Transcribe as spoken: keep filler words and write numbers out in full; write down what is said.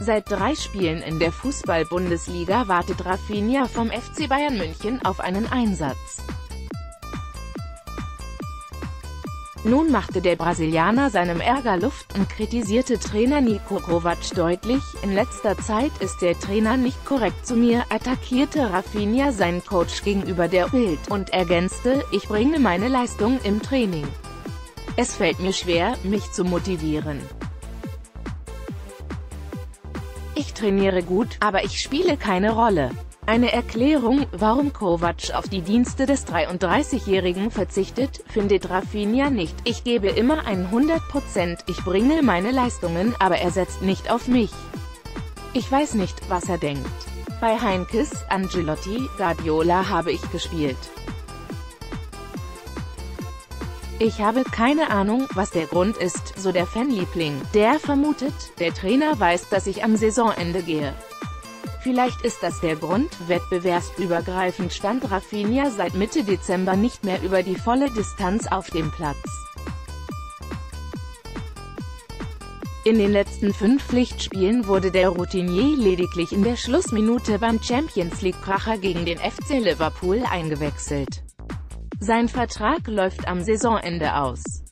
Seit drei Spielen in der Fußball-Bundesliga wartet Raphinha vom F C Bayern München auf einen Einsatz. Nun machte der Brasilianer seinem Ärger Luft und kritisierte Trainer Niko Kovac deutlich: In letzter Zeit ist der Trainer nicht korrekt zu mir, attackierte Raphinha seinen Coach gegenüber der Bild und ergänzte: Ich bringe meine Leistung im Training. Es fällt mir schwer, mich zu motivieren. Ich trainiere gut, aber ich spiele keine Rolle. Eine Erklärung, warum Kovac auf die Dienste des dreiunddreißigjährigen verzichtet, findet Raphinha nicht. Ich gebe immer hundert Prozent, ich bringe meine Leistungen, aber er setzt nicht auf mich. Ich weiß nicht, was er denkt. Bei Heinkes, Ancelotti, Guardiola habe ich gespielt. Ich habe keine Ahnung, was der Grund ist, so der Fanliebling. Der vermutet, der Trainer weiß, dass ich am Saisonende gehe. Vielleicht ist das der Grund. Wettbewerbsübergreifend stand Raphinha seit Mitte Dezember nicht mehr über die volle Distanz auf dem Platz. In den letzten fünf Pflichtspielen wurde der Routinier lediglich in der Schlussminute beim Champions-League-Kracher gegen den F C Liverpool eingewechselt. Sein Vertrag läuft am Saisonende aus.